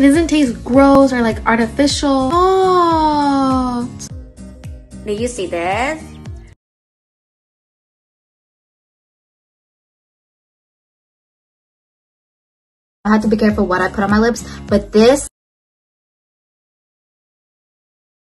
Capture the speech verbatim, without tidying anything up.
doesn't taste gross or like artificial. Oh. Do you see this? I had to be careful what I put on my lips, but this